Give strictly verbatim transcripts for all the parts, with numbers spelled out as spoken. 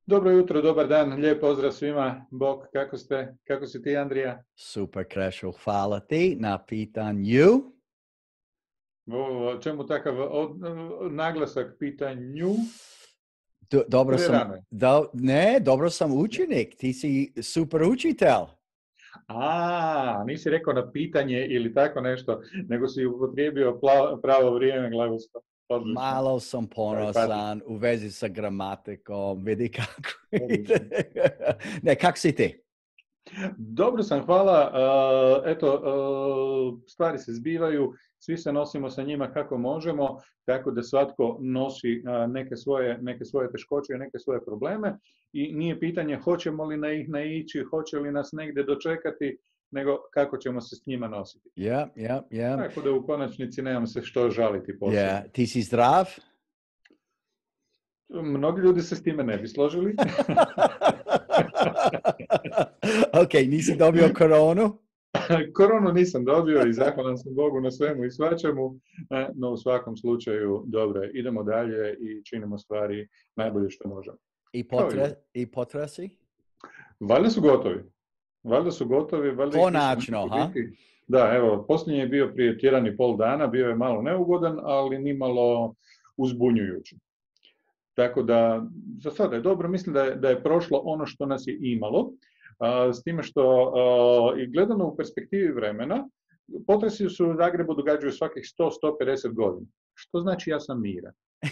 Dobro jutro, dobar dan, lijep pozdrav svima. Bog, kako ste? Kako si ti, Andrija? Super, Krešo, hvala ti na pitanju. O, čemu takav od, naglasak pitanju? Do, dobro sam, Prerano je. do, ne, dobro sam učenik, ti si super učitelj. A, nisi rekao na pitanje ili tako nešto, nego si upotrijebio pla- pravo vrijeme glagolsko. Odlično. Malo sam ponosan u vezi sa gramatikom, vidi kako ide. Ne, kako si ti? Dobro sam, hvala. Uh, eto, uh, stvari se zbivaju, svi se nosimo sa njima kako možemo, tako da svatko nosi uh, neke, svoje, neke svoje teškoće i neke svoje probleme i nije pitanje hoćemo li na ih naići, hoće li nas negdje dočekati, nego kako ćemo se s njima nositi. Ja, ja, ja. Tako da u konačnici nemam se što žaliti posebno. Yeah. Ti si zdrav? Mnogi ljudi se s time ne bi složili. Ok, nisi dobio koronu? Koronu nisam dobio i zahvalan sam Bogu na svemu i svačemu, no u svakom slučaju dobro je. Idemo dalje i činimo stvari najbolje što možemo. I, potre, i potresi? Valjda su gotovi. Valjda su gotovi. Valjda Konačno, ha? Da, evo, posljednji je bio prije tjedan i pol dana, bio je malo neugodan, ali ni malo uzbunjujući. Tako da, za sada je dobro, mislim da je, da je prošlo ono što nas je imalo, a, s time što a, i gledano u perspektivi vremena, potresi se u Zagrebu događaju svakih sto do sto pedeset godina. Što znači ja sam miran.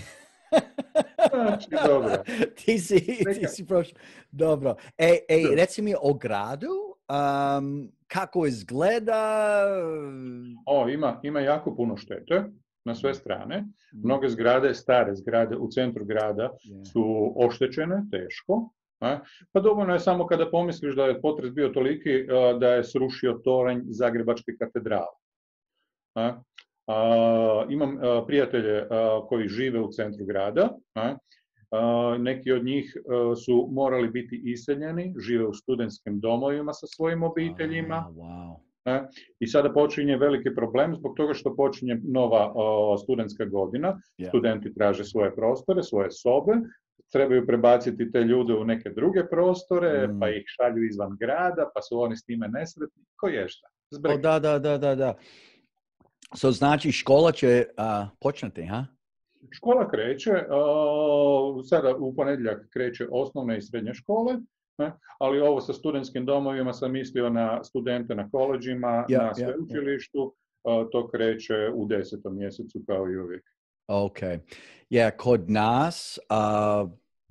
Znači, dobro. ti si, ti si prošlo. Dobro. E, e, reci mi o gradu, um, kako izgleda? O, ima, ima jako puno štete na sve strane. Mnoge zgrade, stare zgrade u centru grada su oštećene, teško. A? Pa dovoljno je samo kada pomisliš da je potres bio toliki da je srušio toranj Zagrebačke katedrale. A? A, imam a, prijatelje a, koji žive u centru grada. A? A, neki od njih a, su morali biti iseljeni, žive u studentskim domovima sa svojim obiteljima. Oh, wow. I sada počinje veliki problem zbog toga što počinje nova o, studentska godina. Yeah. Studenti traže svoje prostore, svoje sobe, trebaju prebaciti te ljude u neke druge prostore, mm. pa ih šalju izvan grada, pa su oni s time nesretni. Ko je šta? Oh, da, da, da, da, da. So, znači škola će uh, početi, ha? Škola kreće, uh, sada u ponedjeljak kreće osnovne i srednje škole. Ne? Ali ovo sa studentskim domovima sam mislio na studente na koleđima, yeah, na sveučilištu, yeah, yeah. To kreće u desetom mjesecu kao i uvijek. Ok. Yeah, kod nas uh,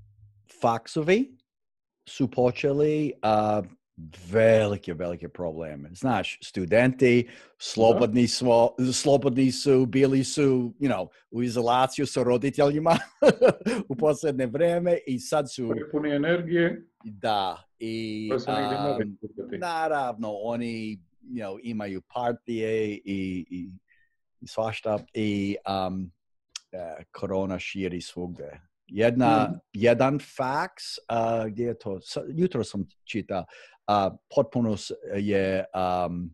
faksovi su počeli uh, velike, velike probleme. Znaš, studenti slobodni, smo, slobodni su, bili su, you know, u izolaciju sa roditeljima u posljednje vrijeme i sad su... Prepuni energije. Da, i um, naravno oni, you know, imaju partije i, i, i svašta i um, uh, korona širi svugdje. Jedna, mm. Jedan faks, uh, gdje je to, jutro sam čitao, uh, potpuno je um,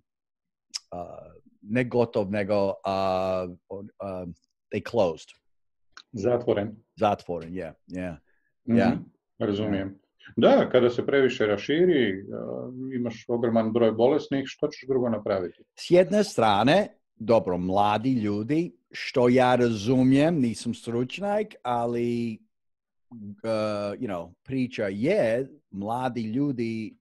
uh, ne gotov, nego uh, uh, they closed. Zatvoren. Zatvoren, yeah, yeah. Mm-hmm. yeah. Razumijem. Yeah. Da, kada se previše raširi, uh, imaš ogroman broj bolesnih, što ćeš drugo napraviti? S jedne strane, dobro, mladi ljudi, što ja razumijem, nisam stručnjak, ali uh, you know, priča je, mladi ljudi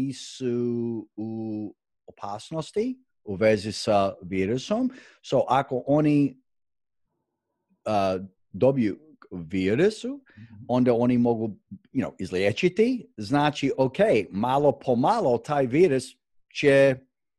nisu u opasnosti u vezi sa virusom. So, ako oni uh, dobiju virusu, onda oni mogu, you know, izliječiti. Znači, ok, malo po malo taj virus će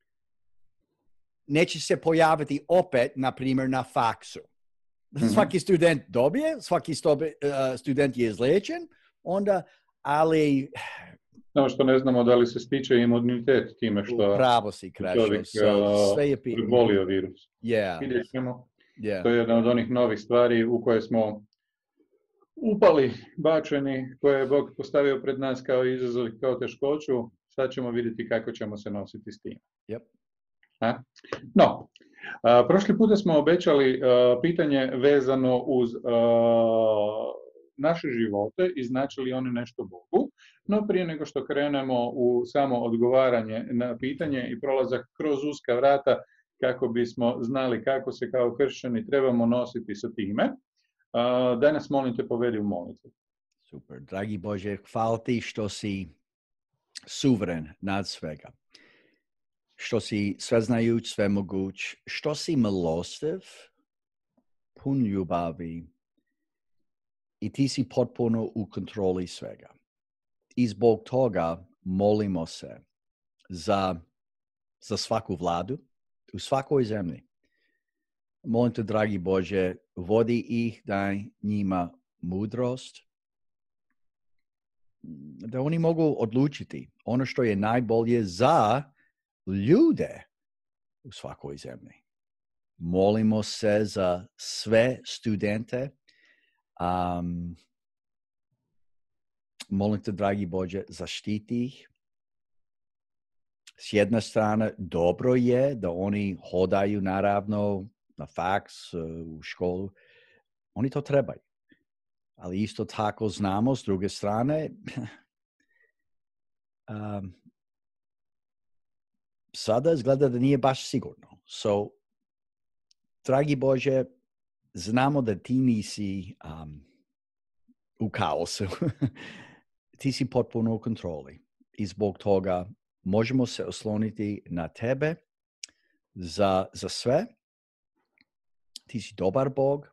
neće se pojaviti opet, na primjer, na faksu. Mm-hmm. Svaki student dobije, svaki stobi, uh, student je izliječen, onda, ali... Samo što ne znamo da li se stiče imunitet time što pravo si, Krešo. So, sve je prebolio virus. Yeah. Vidjet ćemo. Yeah. To je jedna od onih novih stvari u koje smo upali, bačeni, koje je Bog postavio pred nas kao izazov, kao teškoću. Sad ćemo vidjeti kako ćemo se nositi s tim. Yep. A? No, a, prošli puta smo obećali a, pitanje vezano uz a, naše živote i znači li oni nešto Bogu. No prije nego što krenemo u samo odgovaranje na pitanje i prolazak kroz uska vrata kako bismo znali kako se kao kršćani trebamo nositi sa time, da nas molim te povedi u molitvu. Super. Dragi Bože, hvala ti što si suveren nad svega. Što si sveznajuć, svemoguć, što si milostiv, pun ljubavi i ti si potpuno u kontroli svega. I zbog toga molimo se za, za svaku vladu u svakoj zemlji. Molim te, dragi Bože, vodi ih, daj njima mudrost, da oni mogu odlučiti ono što je najbolje za ljude u svakoj zemlji. Molimo se za sve studente. Um, molim te, dragi Bože, zaštiti ih. S jedne strane, dobro je da oni hodaju naravno na faks, u školu. Oni to trebaju. Ali isto tako znamo, s druge strane, um, sada izgleda da nije baš sigurno. So, dragi Bože, znamo da ti nisi um, u kaosu. Ti si potpuno u kontroli. I zbog toga možemo se osloniti na tebe za, za sve. Ti si dobar Bog,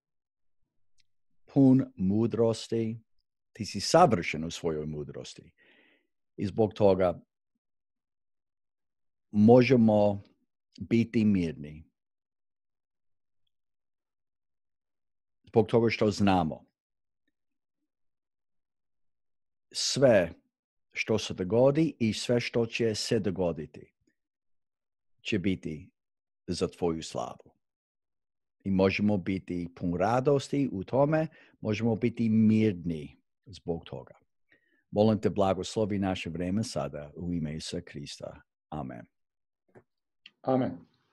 pun mudrosti. Ti si savršen u svojoj mudrosti. I zbog toga možemo biti mirni. Zbog toga što znamo. Sve što se dogodi i sve što će se dogoditi će biti za tvoju slavu. I možemo biti pun radosti u tome, možemo biti mirni zbog toga. Molim te, blagoslovi naše vreme sada u ime Isusa Krista. Amen. Amen.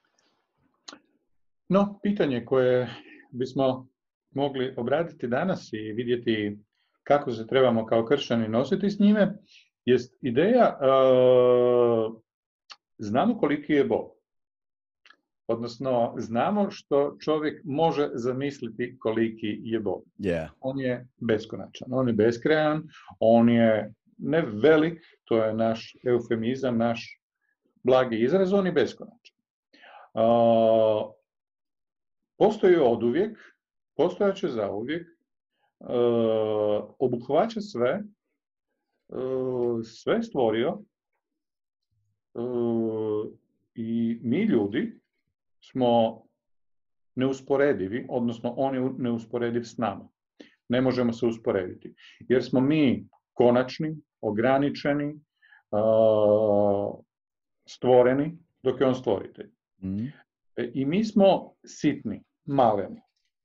No, pitanje koje bismo mogli obraditi danas i vidjeti kako se trebamo kao kršćani nositi s njime, jest ideja uh, znamo koliki je Bog. Odnosno, znamo što čovjek može zamisliti koliki je Bog. Yeah. On je beskonačan, on je beskrajan, on je ne velik, to je naš eufemizam, naš blagi izraz, on je beskonačan. Uh, postoji oduvijek, postojaće zauvijek, uh, obuhvaća sve, uh, sve stvorio uh, i mi ljudi smo neusporedivi, odnosno on je neusporediv s nama. Ne možemo se usporediti. Jer smo mi konačni, ograničeni, stvoreni, dok je on stvoritelj. Mm. I mi smo sitni, maleni.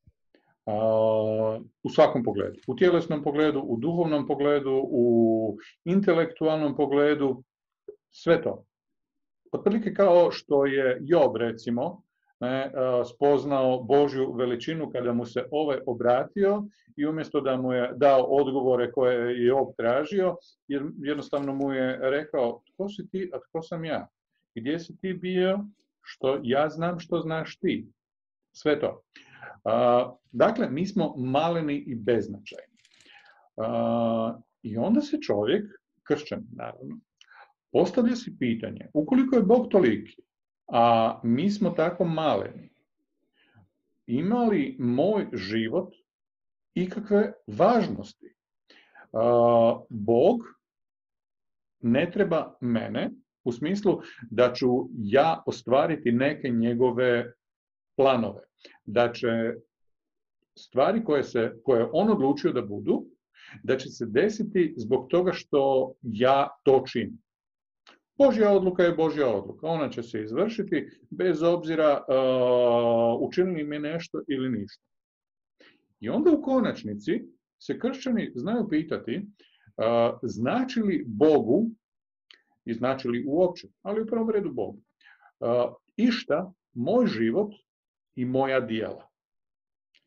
U svakom pogledu. U tjelesnom pogledu, u duhovnom pogledu, u intelektualnom pogledu, sve to. Otprilike kao što je Job, recimo, ne, spoznao Božju veličinu kada mu se ovaj obratio i umjesto da mu je dao odgovore koje je Job tražio, jednostavno mu je rekao, tko si ti, a tko sam ja? Gdje si ti bio? Što ja znam, što znaš ti? Sve to. A, dakle, mi smo maleni i beznačajni. A, I onda se čovjek, kršćan naravno, postavlja si pitanje, ukoliko je Bog toliki, a mi smo tako maleni, ima li moj život ikakve važnosti? A, Bog ne treba mene u smislu da ću ja ostvariti neke njegove planove, da će stvari koje, se, koje on odlučio da budu, da će se desiti zbog toga što ja to činim. Božja odluka je Božja odluka. Ona će se izvršiti bez obzira uh, učinili mi nešto ili ništa. I onda u konačnici se kršćani znaju pitati uh, znači li Bogu, i znači li uopće, ali u prvom redu Bogu, uh, išta moj život i moja djela.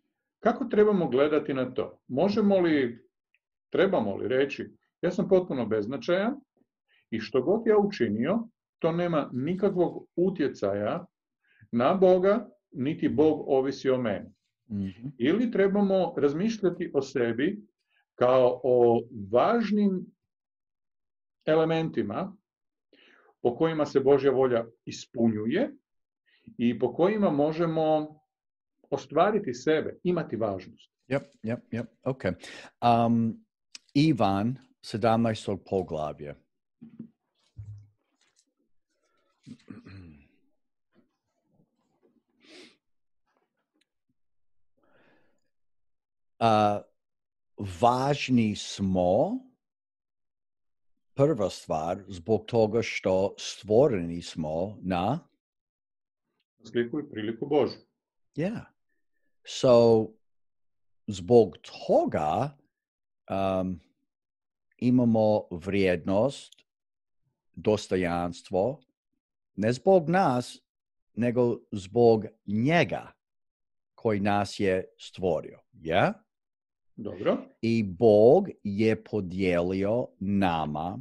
kako trebamo gledati na to? Možemo li, trebamo li reći, ja sam potpuno beznačajan i što god ja učinio, to nema nikakvog utjecaja na Boga, niti Bog ovisi o meni. Mhm. Ili trebamo razmišljati o sebi kao o važnim elementima po kojima se Božja volja ispunjuje i po kojima možemo ostvariti sebe, imati važnost. Yep, yep, yep. Okay. Um, Ivan, sedamnaestog poglavlje. Uh, važni smo, prva stvar, zbog toga što stvoreni smo na Sliku i priliku Božju. Yeah. So, zbog toga um, imamo vrijednost, dostojanstvo, ne zbog nas, nego zbog njega koji nas je stvorio. Yeah? Dobro. I Bog je podijelio nama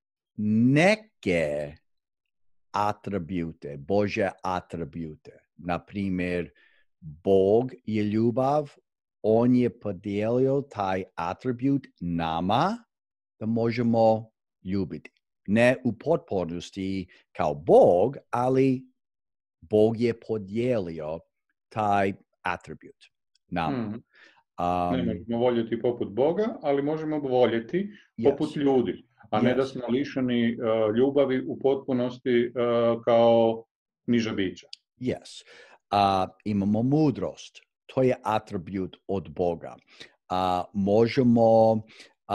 neke atribute, Božje atribute. Na primjer, Bog je ljubav, on je podijelio taj atribut nama da možemo ljubiti. Ne u potpunosti kao Bog, ali Bog je podijelio taj atribut nama. Hmm. Um, Ne možemo voljeti poput Boga, ali možemo voljeti poput yes. ljudi, a ne Yes. da smo lišeni uh, ljubavi u potpunosti uh, kao niža bića. Yes. Uh, imamo mudrost. To je atribut od Boga. Uh, možemo uh,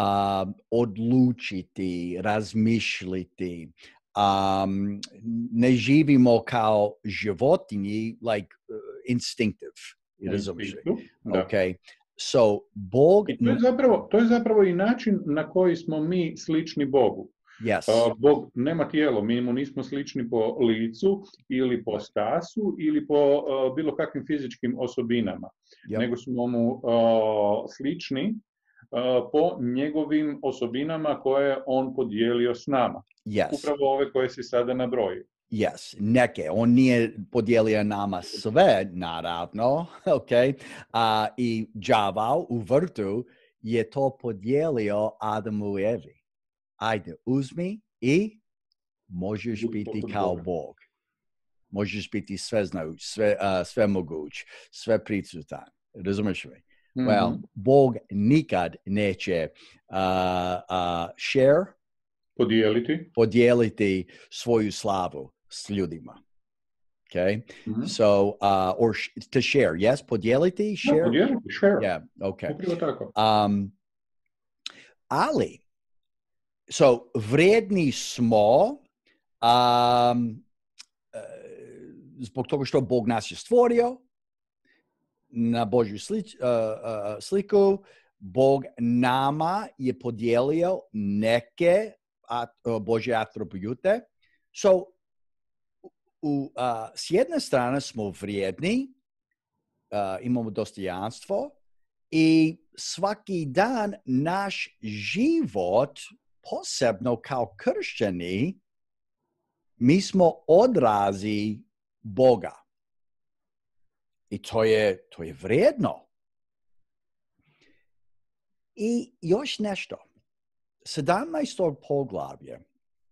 odlučiti, razmišljati. Um, ne živimo kao životinji, like uh, instinctive. Razumiješ? Okay. So, Bog... I to je, zapravo, to je zapravo i način na koji smo mi slični Bogu. Yes. Uh, Bog nema tijelo, mi mu nismo slični po licu ili po stasu ili po uh, bilo kakvim fizičkim osobinama, yep. nego smo mu uh, slični uh, po njegovim osobinama koje on podijelio s nama. Yes. Upravo ove koje si sada nabrojio. Yes, neke. On nije podijelio nama sve, naravno, ok? Uh, I đavao u vrtu je to podijelio Adamu i Evi. Ajde, uzmi i možeš biti kao Bog. Možeš biti sve znajuć, sve, uh, sve moguć, sve prisutan. Razumiješ mi? Mm-hmm. Well, Bog nikad neće uh, uh, share, podijeliti. podijeliti svoju slavu s ljudima. Okay? Mm-hmm. So, uh, or sh- to share, yes? Podijeliti, share? No, podijeliti, share. Yeah, okay. Upravo tako. Um, ali, so, vrijedni smo um, zbog toga što Bog nas je stvorio na Božju slič, uh, uh, sliku. Bog nama je podijelio neke at, uh, Božje atribute. So, u, uh, s jedne strane smo vrijedni, uh, imamo dostojanstvo i svaki dan naš život, posebno kao kršćani, mi smo odrazi Boga. I to je, to je vrijedno. I još nešto. sedamnaestog poglavlje.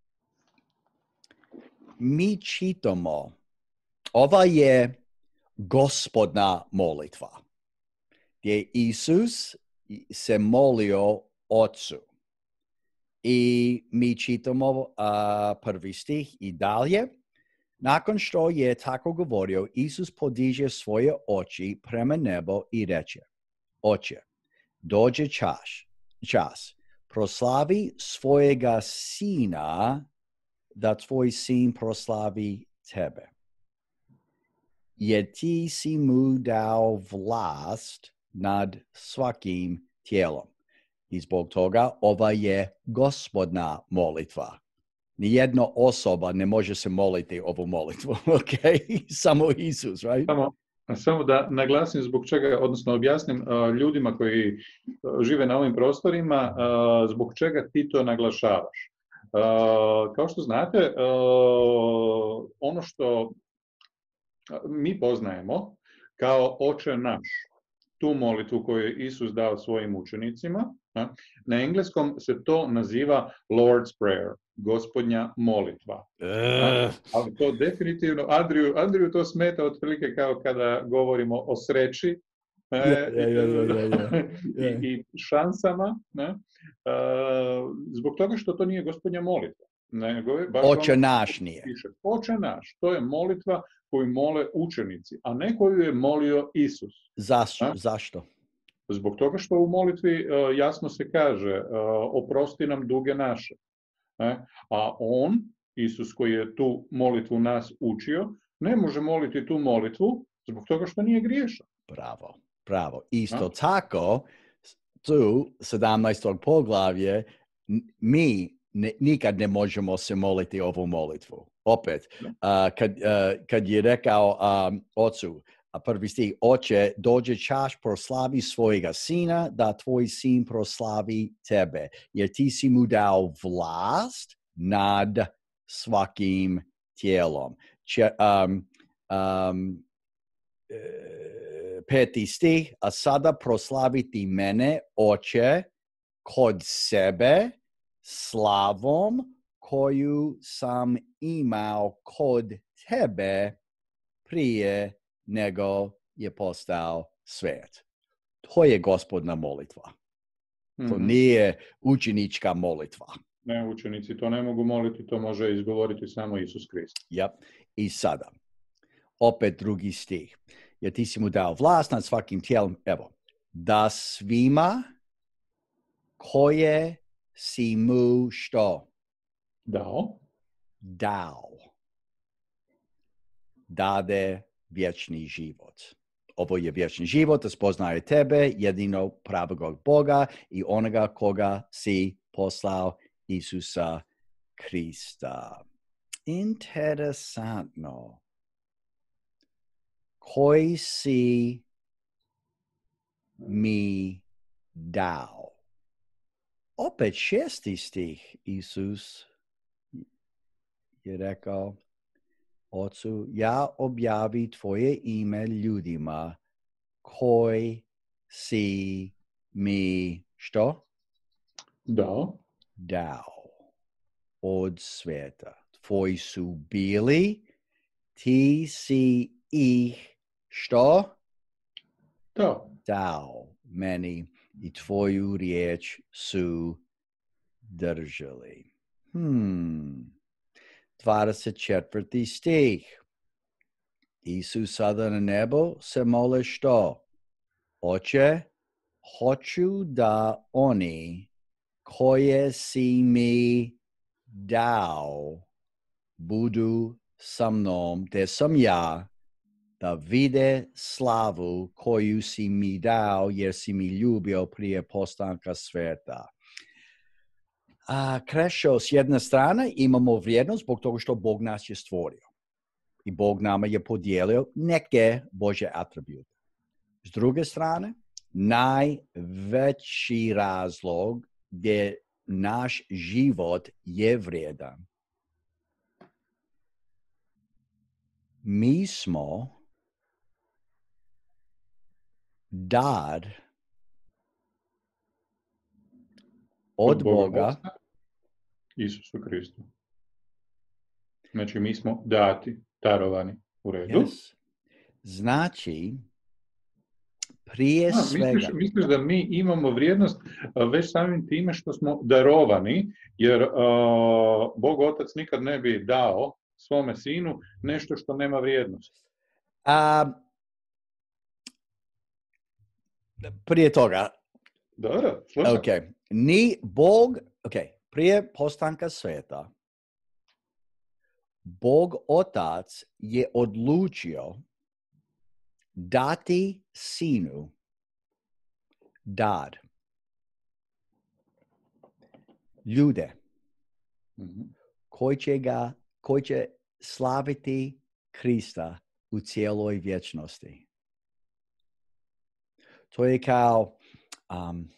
Mi čitamo, ova je Gospodna molitva, gdje Isus se molio Otcu. I mi čitamo uh, prvi stih i dalje. Nakon što je tako govorio, Isus podiže svoje oči prema nebo i reče, Oče, dođe čas, čas, proslavi svojega sina, da tvoj sin proslavi tebe. Jer ti si mu dao vlast nad svakim tijelom. I zbog toga ova je Gospodna molitva. Nijedna osoba ne može se moliti ovu molitvu, ok? Samo Isus, right? Samo, Samo da naglasim zbog čega, odnosno objasnim uh, ljudima koji uh, žive na ovim prostorima, uh, zbog čega ti to naglašavaš. Uh, kao što znate, uh, ono što mi poznajemo kao Oče naš, tu molitvu koju je Isus dao svojim učenicima, na engleskom se to naziva Lord's Prayer, Gospodnja molitva. Uh. Ali to definitivno, Andriju, Andriju to smeta otprilike kao kada govorimo o sreći yeah, yeah, yeah, yeah, yeah. I, i šansama, ne? Uh, zbog toga što to nije Gospodnja molitva. Nego je baš Oče ono, naš nije. Piše, Oče naš, to je molitva koju mole učenici, a ne koju je molio Isus. Zašto? Zašto? Zbog toga što u molitvi uh, jasno se kaže uh, oprosti nam duge naše. Ne? A on, Isus koji je tu molitvu nas učio, ne može moliti tu molitvu zbog toga što nije griješan. Bravo, bravo. Isto A? tako, tu sedamnaestog poglavlje, mi ne, nikad ne možemo se moliti ovu molitvu. Opet, uh, kad, uh, kad je rekao um, ocu, a prvi stih, Oče, dođe čas proslavi svojega sina, da tvoj sin proslavi tebe, jer ti si mu dao vlast nad svakim tijelom. Če, um, um, peti stih, a sada proslaviti mene, Oče, kod sebe, slavom koju sam imao kod tebe prije nego je postao svijet. To je Gospodna molitva. Mm-hmm. To nije učenička molitva. Ne, učenici to ne mogu moliti, to može izgovoriti samo Isus Krist. Yep. I sada, opet drugi stih. Jer ti si mu dao vlast nad svakim tijelom, evo, da svima koje si mu što? Dao. Dao. Dade vječni život. Ovo je vječni život, da spoznaje tebe, jedino pravog Boga i onoga koga si poslao, Isusa Krista. Interesantno. Koji si mi dao? Opet šesti stih Isus je rekao, Ocu, ja objavi tvoje ime ljudima koji si mi što? Dao. Dao od svijeta. Tvoji su bili, ti si ih što? Dao. Dao meni i tvoju riječ su držali. Hmm. dvadeset četvrti stih. Isus sada na nebo se mole što? Oče, hoću da oni koje si mi dao budu sa mnom, te sam ja, da vide slavu koju si mi dao, jer si mi ljubio prije postanka svijeta. A Krešo, s jedne strane imamo vrijednost zbog toga što Bog nas je stvorio. I Bog nama je podijelio neke Božje atribute. S druge strane, najveći razlog gdje naš život je vrijedan. Mi smo dar od Boga Isusu Kristu. Znači, mi smo dati, darovani u redu. Yes. Znači, prije A, svega... Misliš, misliš da mi imamo vrijednost već samim time što smo darovani, jer uh, Bog Otac nikad ne bi dao svome sinu nešto što nema vrijednost. A, prije toga... Dobro, slušam. Ok, ni Bog... Ok, prije postanka svijeta, Bog Otac je odlučio dati sinu dar. Ljude mm-hmm. koji će ga, koji će slaviti Krista u cijeloj vječnosti. To je kao um,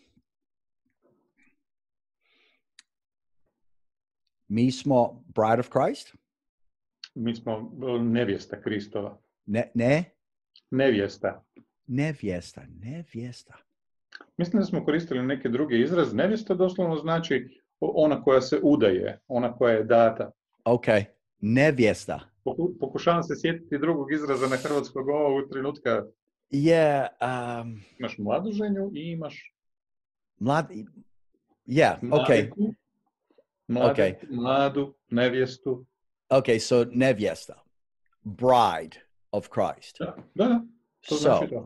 mi smo bride of Christ? Mi smo nevjesta Kristova. Ne, ne? Nevjesta. Nevjesta, nevjesta. Mislim da smo koristili neke druge izraz. Nevjesta doslovno znači ona koja se udaje, ona koja je data. Ok, nevjesta. Pokušavam se sjetiti drugog izraza na hrvatskog ovog trenutka. Je... Um, imaš mladoženju i imaš... Mlad... Yeah, ok. Mladiku, mlade, Okay. mladu, nevjestu. Okay, so nevjesta. Bride of Christ. Da, da, to so, znači to.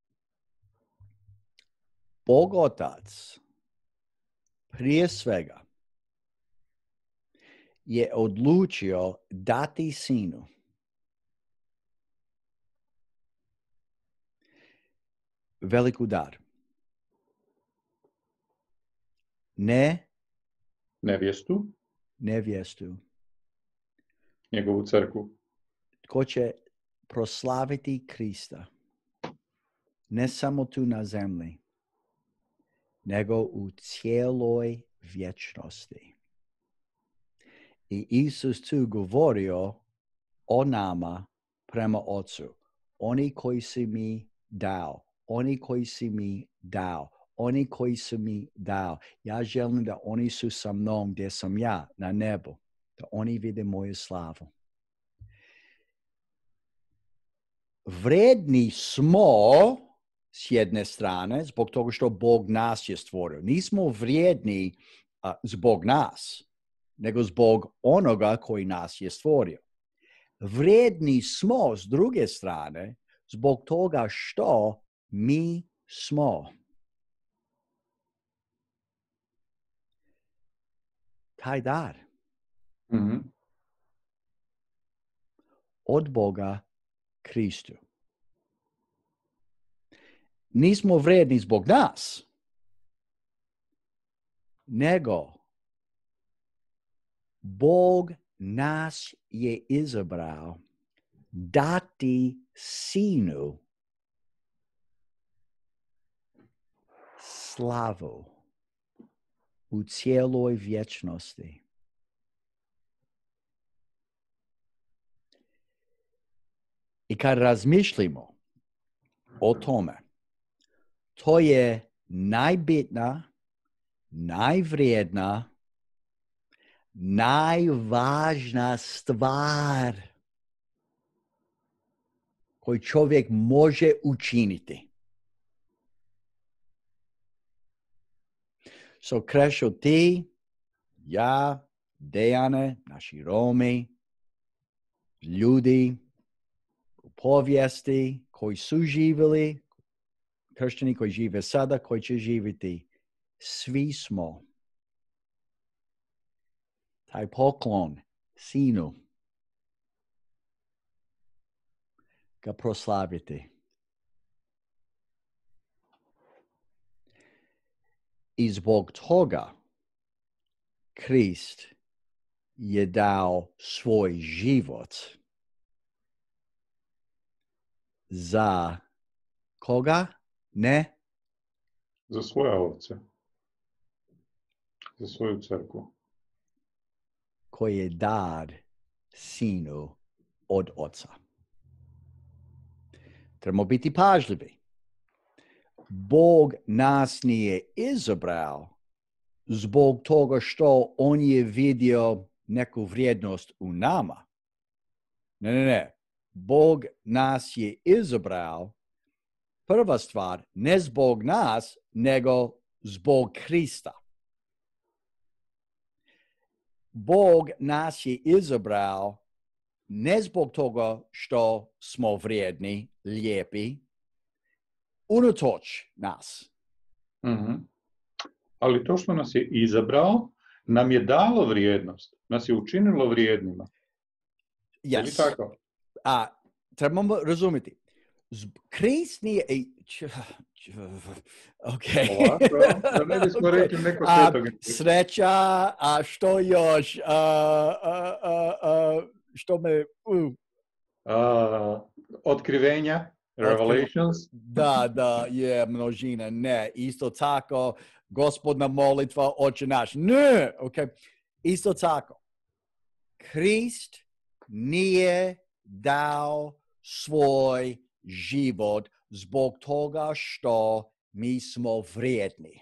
Bog Otac prije svega je odlučio dati sinu veliku dar. Ne nevjestu, nevjestu, njegovu crkvu. Tko će proslaviti Krista, ne samo tu na zemlji, nego u cijeloj vječnosti. I Isus tu govorio o nama prema Otcu. Oni koji si mi dao, oni koji si mi dao, oni koji su mi dao. Ja želim da oni su sa mnom gdje sam ja na nebu, da oni vide moju slavu. Vredni smo s jedne strane zbog toga što Bog nas je stvorio. Nismo vrijedni uh, zbog nas, nego zbog onoga koji nas je stvorio. Vrijedni smo s druge strane zbog toga što mi smo. Taj dar Mm-hmm. od Boga Kristu. Nismo vrijedni zbog nas, nego Bog nas je izabrao dati sinu slavu u cijeloj vječnosti. I kad razmišljamo o tome, to je najbitna, najvrijedna, najvažna stvar koju čovjek može učiniti. So, Krešo, ti, ja, Dejane, naši Romi, ljudi u povijesti koji su živjeli, kršćani koji žive sada, koji će živjeti, svi smo taj poklon sinu ga proslaviti. I zbog toga Krist je dao svoj život za koga? Ne? Za svoje ovce. Za svoju crkvu. Koji je dar sinu od oca. Trebamo biti pažljivi. Bog nas nije izabrao zbog toga što on je vidio neku vrijednost u nama. Ne, ne, ne. Bog nas je izabrao, prva stvar, ne zbog nas, nego zbog Krista. Bog nas je izabrao ne zbog toga što smo vrijedni, lijepi, unatoč nas. Mm-hmm. Ali to što nas je izabrao, nam je dalo vrijednost. Nas je učinilo vrijednima. Yes. Je li tako? A, trebamo razumjeti. Krist nije... Ok. Ovako, da ne bismo okay. rekli neko svetog. Sreća, a što još? A, a, a, a, što me... Uh. A, otkrivenja. Revelations? Da, da, je množina. Ne. Isto tako, Gospodna molitva, Oče naš. Ne, ok. Isto tako. Krist nije dao svoj život zbog toga što mi smo vrijedni.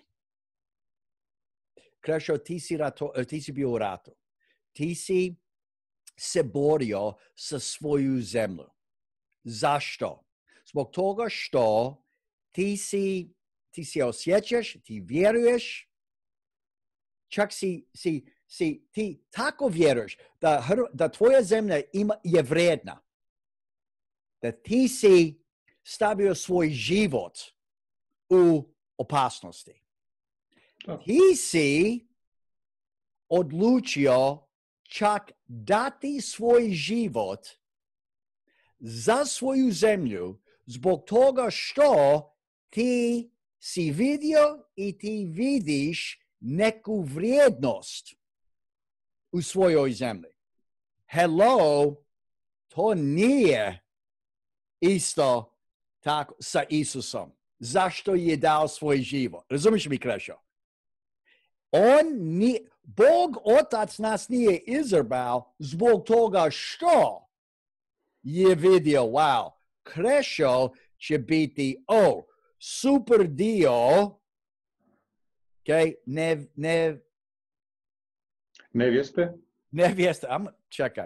Krešo, ti si, rato, ti si bio u ratu. Ti si se borio sa svoju zemlju. Zašto? Zbog toga što ti si, ti si osjećaš, ti vjeruješ, čak si, si, si ti tako vjeruješ da, da tvoja zemlja ima, je vrijedna. Da ti si stavio svoj život u opasnosti. Ti si odlučio čak dati svoj život za svoju zemlju zbog toga što ti si vidio i ti vidiš neku vrijednost u svojoj zemlji. Hello, to nije isto tako sa Isusom. Zašto je dao svoj život? Razumiješ mi, Krešo? On ni, Bog Otac nas nije izabrao zbog toga što je vidio, wow, Krešo će biti, oh, super dio, okay, ne, ne, nevjeste? Nevjeste, am, čekaj.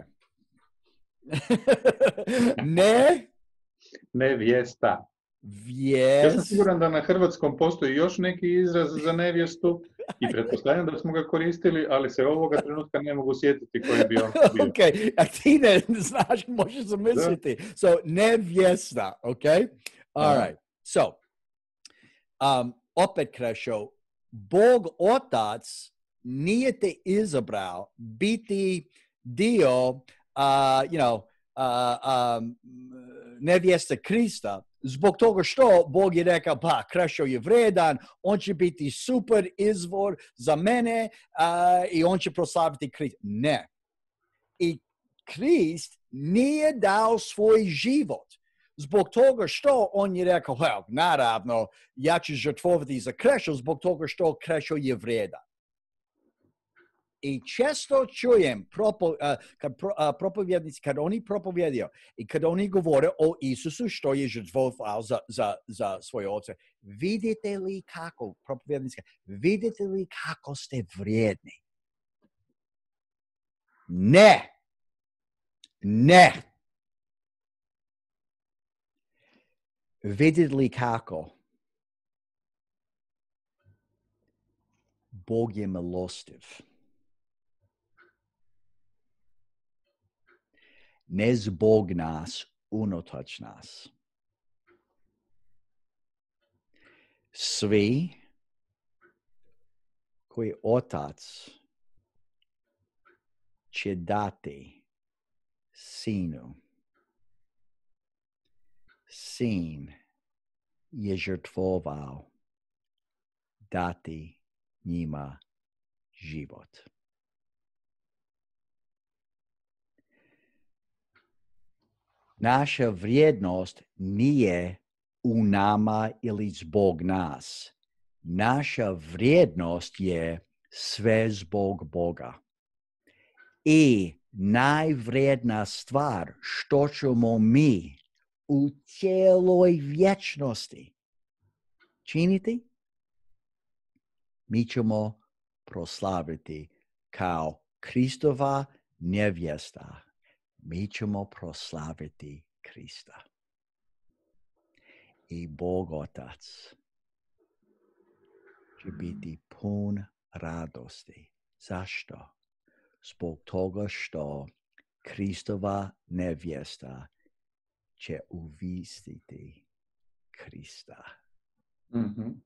ne, nevjesta. Vjes. Ja sam siguran da na hrvatskom postoji još neki izraz za nevjestu i pretpostavljam da smo ga koristili, ali se ovoga trenutka ne mogu sjetiti koji bi on bio. Ok, a ti ne znaš, možeš zamisliti. So, nevjesta, ok? All right. So, um, opet Krešo, Bog Otac nije te izabrao biti dio, uh, you know, uh, um, nevjesta Krista, zbog toga što Bog je rekao, pa, Krešo je vredan, on će biti super izvor za mene uh, i on će proslaviti Krist. Ne. I Krist nije dao svoj život. Zbog toga što on je rekao, well, naravno, ja ću žrtvovati za Krešo zbog toga što Krešo je vredan. I često čujem propo, uh, kad pro, uh, propovjednici, kad oni propovjedio i kad oni govore o Isusu što je žrtvovao za, za, za svoje oce, vidite li kako, propovjednici, vidite li kako ste vrijedni? Ne. Ne. Vidite li kako? Bog je milostiv. Ne zbog nas, unutar nas. Svi koji Otac će dati Sinu. Sin je žrtvovao dati njima život. Naša vrijednost nije u nama ili zbog nas. Naša vrijednost je sve zbog Boga. I najvrijedna stvar što ćemo mi u cijeloj vječnosti činiti, mi ćemo proslaviti kao Kristova nevjesta. Mi ćemo proslaviti Krista. I Bog Otac će biti pun radosti. Zašto? Zbog toga što Kristova nevjesta će uvistiti Krista. Mm-hmm.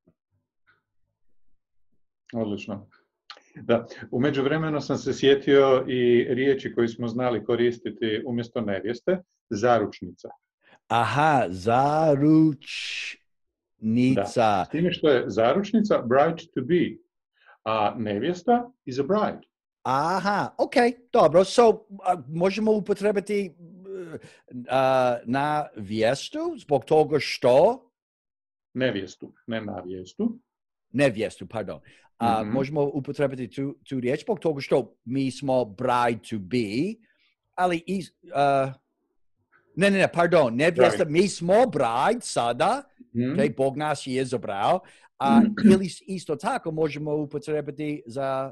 Odlično. Da, u međuvremenu sam se sjetio i riječi koje smo znali koristiti umjesto nevjeste, zaručnica. Aha, zaručnica. Da. S time što je zaručnica, bride to be, a nevjesta is a bride. Aha, ok, dobro. So, uh, možemo upotrebiti uh, a, na vjestu, zbog toga što? Nevjestu, ne na vijestu. Nevjestu, pardon. A, Mhm. možemo upotrebiti tu, tu riječ zbog toga što mi smo bride to be, ali is, uh, ne, ne, ne, pardon, nevjesta, mi smo bride sada, Mhm. okay, Bog nas je izabrao, a ili isto tako možemo upotrebiti za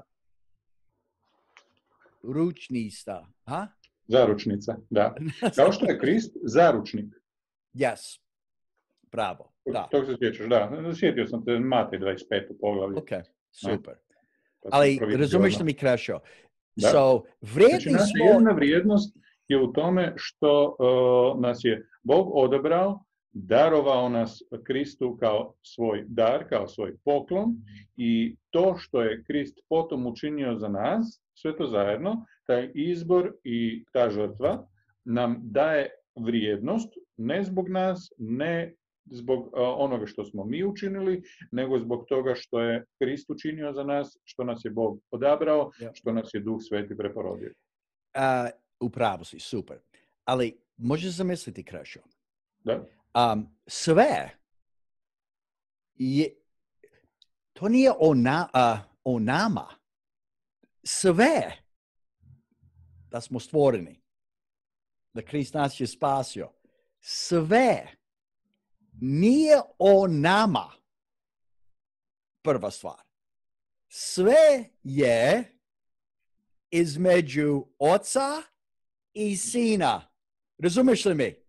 ručnista, ha? Zaručnica, da. Kao što je Krist zaručnik. Yes, bravo, da. Tog se sjećaš, da. Sjetio sam te Matej dvadeset pet u poglavlju. Ok, super. Pa Ali razumiješ što mi Krešo? Da. So, vrijedni Znači, naša smo... jedina vrijednost je u tome što uh, nas je Bog odabrao, darovao nas Kristu kao svoj dar, kao svoj poklon i to što je Krist potom učinio za nas, sve to zajedno, taj izbor i ta žrtva nam daje vrijednost, ne zbog nas, ne zbog uh, onoga što smo mi učinili, nego zbog toga što je Krist učinio za nas, što nas je Bog odabrao, Ja. što nas je Duh Sveti preporodio. Uh, upravo si, super. Ali možeš zamisliti, Krešo, Da? um, sve je, to nije o, na, uh, o nama. Sve da smo stvoreni, da Krist nas je spasio, sve nije o nama. Prva stvar. Sve je između oca i sina. Razumiješ li mi?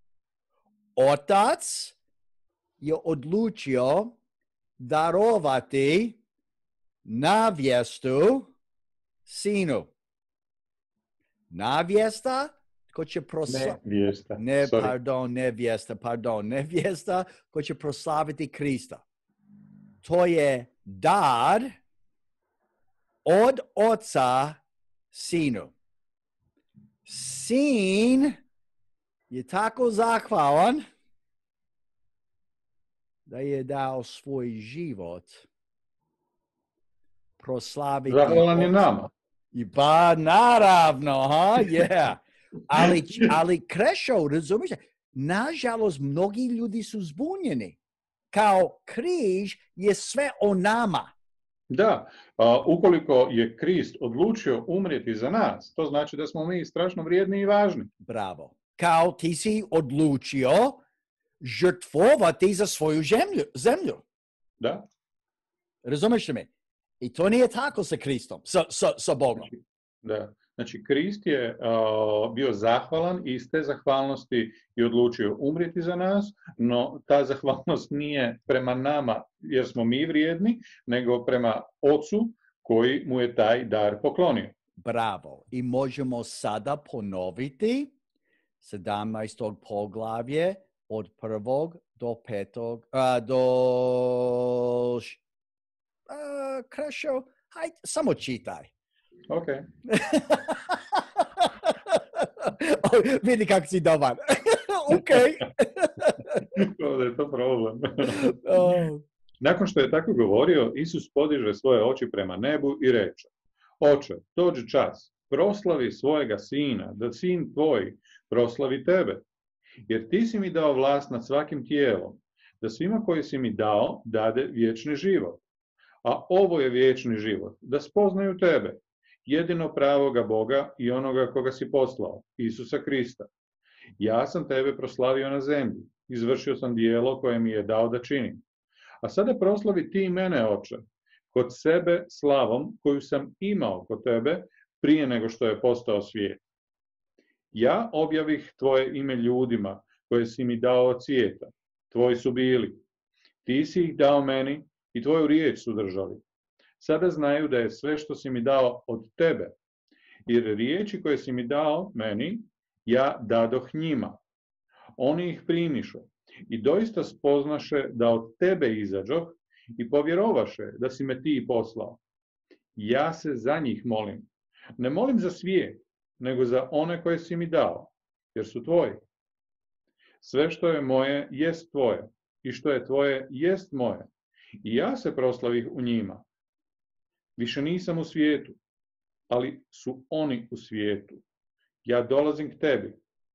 Otac je odlučio darovati navjestu sinu. Navjesta ko će proslaviti... Nevjesta. Ne, Sorry. pardon, nevjesta, pardon, nevjesta ko će proslaviti Krista. To je dar od oca sinu. Sin je tako zahvalan da je dao svoj život proslaviti. Zahvalan je oca. nama. I pa naravno, ha, yeah. Ali, ali Krešo, razumiješ? Nažalost, mnogi ljudi su zbunjeni. Kao križ je sve o nama. Da, a, ukoliko je Krist odlučio umrijeti za nas, to znači da smo mi strašno vrijedni i važni. Bravo. Kao ti si odlučio žrtvovati za svoju zemlju. zemlju. Da? Razumiješ me? I to nije tako sa Kristom, sa, sa, sa Bogom. Da. Znači, Krist je uh, bio zahvalan i iz te zahvalnosti je odlučio umrijeti za nas, no ta zahvalnost nije prema nama jer smo mi vrijedni, nego prema Ocu koji mu je taj dar poklonio. Bravo. I možemo sada ponoviti sedamnaesto poglavlje od prvog do petog, uh, do... Uh, Krešo, hajde, samo čitaj. Ok. O, vidi kako si dobar. Ok. Da je to problem. Oh. Nakon što je tako govorio, Isus podiže svoje oči prema nebu i reče: Oče, dođe čas, proslavi svojega sina, da sin tvoj proslavi tebe. Jer ti si mi dao vlast nad svakim tijelom, da svima koji si mi dao dade vječni život. A ovo je vječni život, da spoznaju tebe, jedino pravoga Boga i onoga koga si poslao, Isusa Krista. Ja sam tebe proslavio na zemlji, izvršio sam dijelo koje mi je dao da činim. A sada proslavi ti mene, Oče, kod sebe slavom koju sam imao kod tebe prije nego što je postao svijet. Ja objavih tvoje ime ljudima koje si mi dao od svijeta. Tvoji su bili. Ti si ih dao meni i tvoju riječ su držali. Sada znaju da je sve što si mi dao od tebe. Jer riječi koje si mi dao meni, ja dadoh njima. Oni ih primiše i doista spoznaše da od tebe izađoh i povjerovaše da si me ti poslao. Ja se za njih molim. Ne molim za svijet, nego za one koje si mi dao, jer su tvoji. Sve što je moje jest tvoje i što je tvoje jest moje. I ja se proslavih u njima. Više nisam u svijetu, ali su oni u svijetu. Ja dolazim k tebi.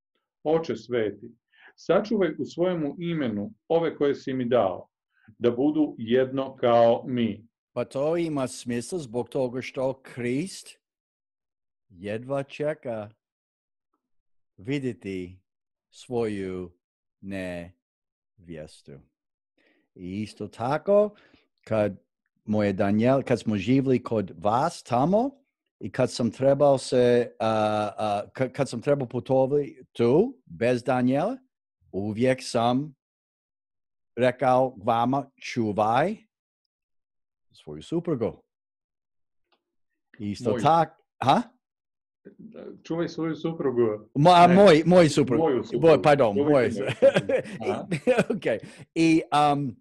Oče sveti, sačuvaj u svojemu imenu ove koje si mi dao, da budu jedno kao mi. Pa to ima smisla zbog toga što Krist jedva čeka vidjeti svoju nevjestu. I isto tako, kad moje Daniel, kad smo živjeli kod vas tamo i kad sam trebao se, uh, uh, kad, kad sam trebao putovati tu, bez Daniela, uvijek sam rekao vama, čuvaj svoju suprugu. Isto Moju. tako, ha? Čuvaj svoju suprugu. Ma, Ne, moj, moj suprug. Moju suprugu. Moj, pardon, Čuvaj moj. moju suprugu. Ok. I, um,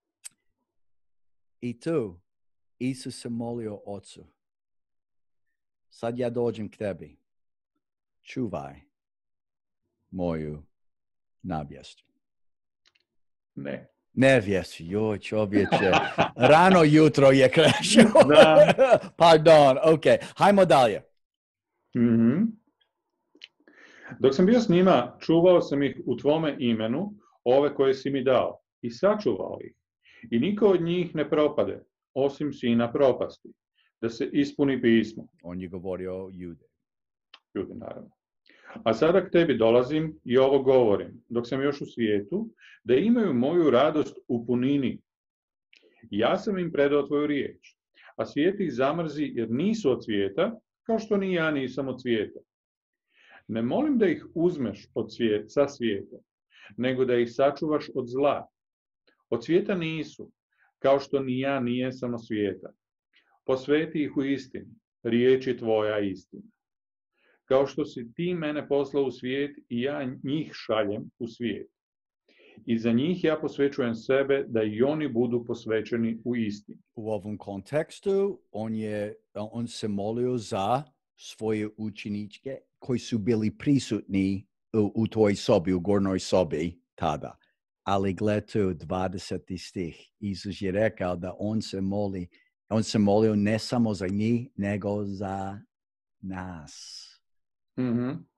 I tu, Isus se molio Ocu. Sad ja dođem k tebi. Čuvaj moju nevjestu. Ne. Nevjestu, joj čovječe. Rano jutro je krešao. Da. Pardon, ok. Hajmo dalje. Mm-hmm. Dok sam bio s njima, čuvao sam ih u tvome imenu, ove koje si mi dao, i sačuvao ih. I niko od njih ne propade, osim sina propasti, da se ispuni pismo. On je govorio Jude. Jude, naravno. A sada k tebi dolazim i ovo govorim, dok sam još u svijetu, da imaju moju radost u punini. Ja sam im predao tvoju riječ, a svijet ih zamrzi jer nisu od svijeta, kao što ni ja nisam od svijeta. Ne molim da ih uzmeš od svijet, sa svijeta, nego da ih sačuvaš od zla. Od svijeta nisu, kao što ni ja nijesam od svijeta. Posveti ih u istini, riječ je tvoja istina. Kao što si ti mene poslao u svijet i ja njih šaljem u svijet. I za njih ja posvećujem sebe da i oni budu posvećeni u istini. U ovom kontekstu on, je, on se molio za svoje učeničke koji su bili prisutni u, u toj sobi, u gornjoj sobi tada. Ali gledajte dvadeseti stih. Isus je rekao da on se moli, on se molio ne samo za njih, nego za nas. Mm-hmm.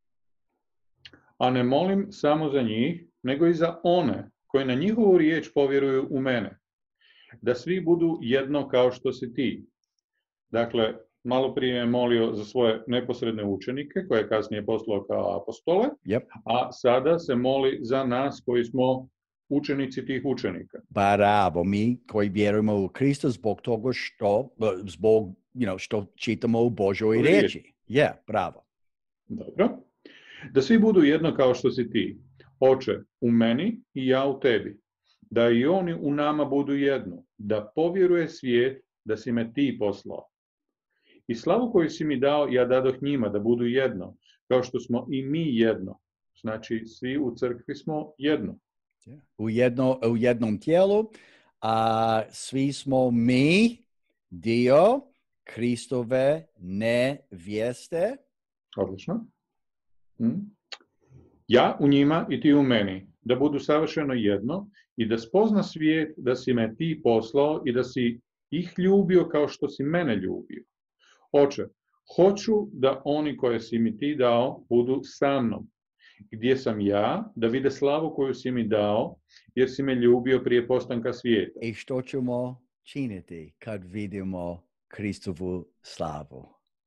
A ne molim samo za njih, nego i za one koji na njihovu riječ povjeruju u mene. Da svi budu jedno kao što si ti. Dakle, malo prije je molio za svoje neposredne učenike, koje je kasnije poslao kao apostole, Yep. a sada se moli za nas koji smo učenici tih učenika. Bravo, mi koji vjerujemo u Krista zbog toga što, zbog, you know, što čitamo u Božoj riječi. Je, yeah, bravo. Dobro. Da svi budu jedno kao što si ti. Oče, u meni i ja u tebi. Da i oni u nama budu jedno. Da povjeruje svijet da si me ti poslao. I slavu koju si mi dao, ja dadoh njima da budu jedno. Kao što smo i mi jedno. Znači, svi u crkvi smo jedno. U, jedno, u jednom tijelu, a svi smo mi dio Kristove nevjeste. Odlično. Hm. Ja u njima i ti u meni, da budu savršeno jedno i da spozna svijet da si me ti poslao i da si ih ljubio kao što si mene ljubio. Oče, hoću da oni koje si mi ti dao budu sa mnom. Gdje sam ja, da vide slavu koju si mi dao, jer si me ljubio prije postanka svijeta. I što ćemo činiti kad vidimo Kristovu slavu?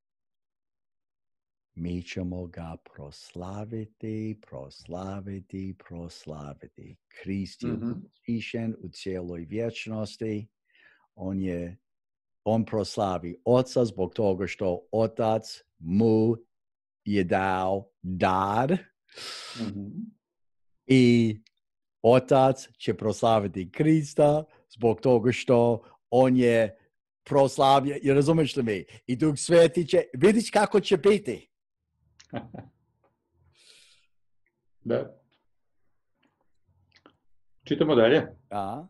Mi ćemo ga proslaviti, proslaviti, proslaviti. Krist je uzvišen mm-hmm. u cijeloj vječnosti. On je, on proslavi Oca zbog toga što Otac mu je dao dar. Mm-hmm. I Otac će proslaviti Krista zbog toga što on je proslavio, i razumiješ li mi? I Duh Sveti će, vidiš kako će biti. Da. Čitamo dalje. A?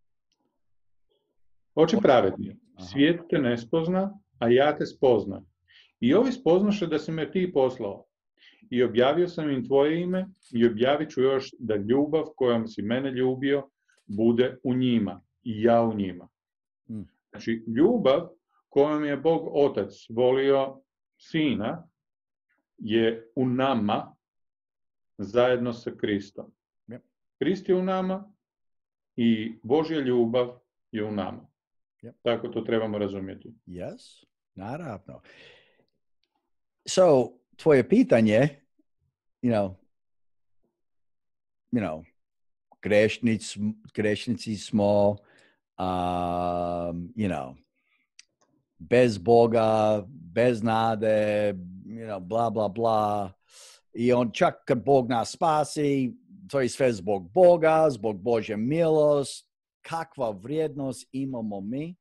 Oči pravedni, svijet te ne spozna, a ja te spoznam. I ovi spoznaše da si me ti poslao. I objavio sam im tvoje ime i objavit ću još da ljubav kojom si mene ljubio bude u njima i ja u njima. Hmm. Znači, ljubav kojom je Bog Otac volio Sina je u nama, zajedno sa Kristom. Yep. Krist je u nama i Božja ljubav je u nama. Yep. Tako to trebamo razumjeti. Yes, naravno. So, tvoje pitanje, you know, you know, grešnic, grešnici smo, um, you know, bez Boga, bez nade, you know, bla, bla, bla. I on čak kad Bog nas spasi, to je sve zbog Boga, zbog Božje milost. Kakva vrijednost imamo mi?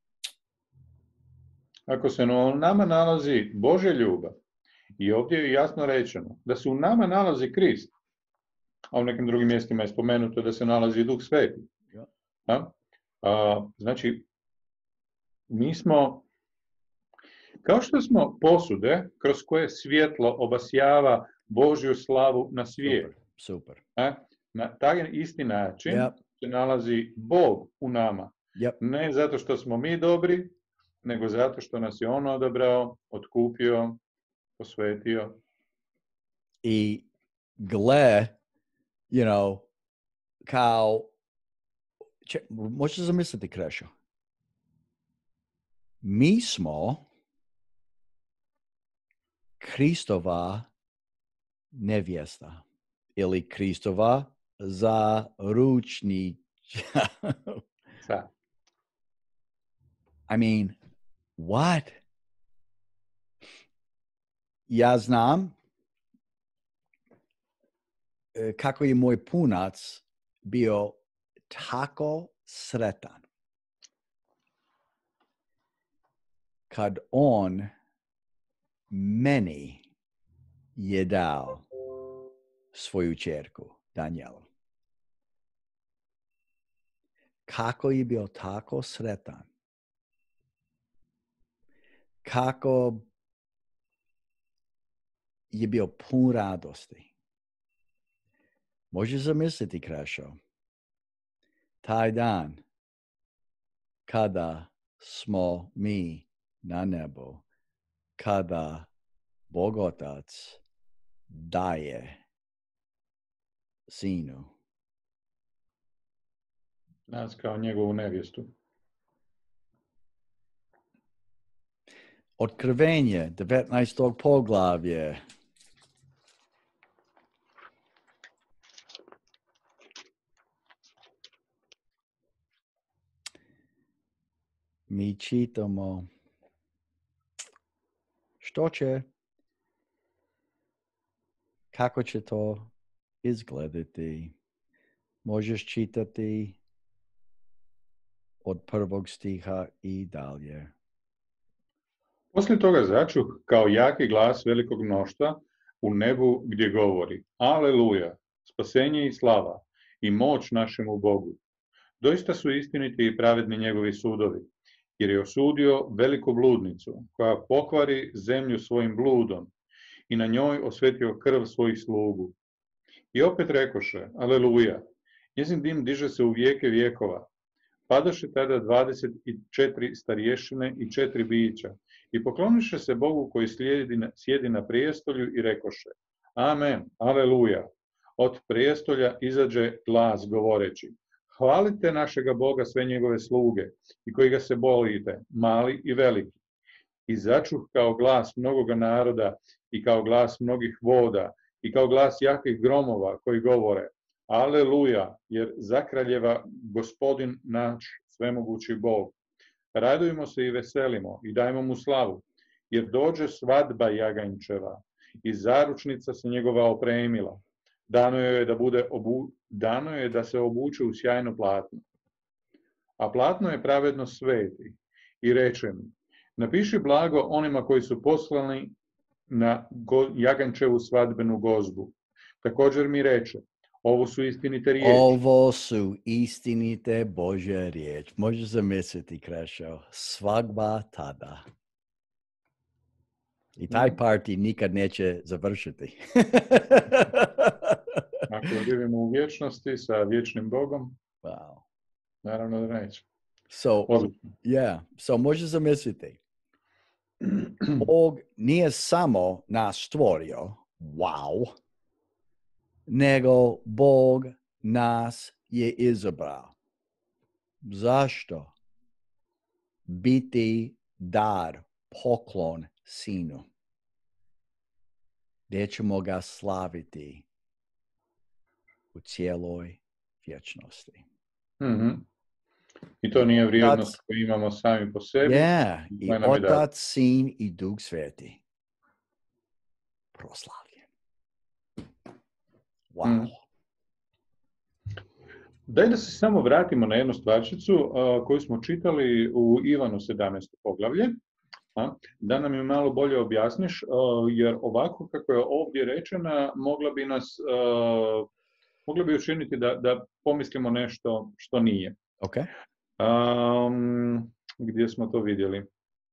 Ako se u nama nalazi Božja ljubav, i ovdje je jasno rečeno da se u nama nalazi Krist, a u nekim drugim mjestima je spomenuto da se nalazi Duh Sveti. A? A, znači, mi smo, kao što smo posude kroz koje svjetlo obasjava Božju slavu na svijet. Super, super. A? Na taj isti način Yep. se nalazi Bog u nama. Yep. Ne zato što smo mi dobri, nego zato što nas je On odabrao, otkupio, posvetio. I gle, you know, kao, če, možeš zamisliti, Krešo, mi smo Kristova nevjesta ili Kristova zaručnica. Da. I mean, what? Ja znam kako je moj punac bio tako sretan kad on meni je dao svoju ćerku, Danijelu. Kako je bio tako sretan. Kako je bio pun radosti. Možeš zamisliti, Krešo, taj dan kada smo mi na nebu, kada Bog Otac daje sinu. Nas kao njegovu nevjestu. Otkrivenje, devetnaestog poglavlje. Mi čitamo što će, kako će to izgledati. Možeš čitati od prvog stiha i dalje. Poslije toga začuh kao jaki glas velikog mnoštva u nebu gdje govori: Aleluja, spasenje i slava i moć našemu Bogu. Doista su istiniti i pravedni njegovi sudovi, jer je osudio veliku bludnicu koja pokvari zemlju svojim bludom i na njoj osvetio krv svojih slugu. I opet rekoše: Aleluja, njezin dim diže se u vijeke vijekova. Padoše tada dvadeset četiri starješine i četiri bića i pokloniše se Bogu koji slijedi, sjedi na prijestolju i rekoše: Amen, aleluja. Od prijestolja izađe glas govoreći: Hvalite našega Boga sve njegove sluge i koji ga se bojite, mali i veliki. I začuh kao glas mnogoga naroda i kao glas mnogih voda i kao glas jakih gromova koji govore: Aleluja, jer zakraljeva Gospodin naš svemogući Bog. Radujmo se i veselimo i dajmo mu slavu, jer dođe svadba Jaganjčeva i zaručnica se njegova opremila. Dano je da bude obu, dano je da se obuče u sjajno platno. A platno je pravedno sveti. I reče mi: Napiši blago onima koji su poslani na go, Jaganjčevu svadbenu gozbu. Također mi reče: Ovo su istinite riječi. Ovo su istinite Božje riječ. Možeš zamisliti, Krešo, svadba tada. I taj party nikad neće završiti. Ako živimo u vječnosti sa vječnim Bogom, Wow. naravno da neće. So, Odlično. yeah. So možeš zamisliti. Bog nije samo nas stvorio, wow, nego Bog nas je izabrao. Zašto? Biti dar, poklon sinu. Gdje ćemo ga slaviti u cijeloj vječnosti. Mm-hmm. I to nije vrijednost koju imamo sami po sebi. Yeah. I Otac, Sin i Duh Sveti. Proslavljen. Wow. Mm. Daj da se samo vratimo na jednu stvarčicu uh, koju smo čitali u Ivanu sedamnaesto poglavlje. A, da nam je malo bolje objasniš, uh, jer ovako kako je ovdje rečena, mogla bi nas uh, mogla bi učiniti da, da pomislimo nešto što nije. Okay. Um, gdje smo to vidjeli?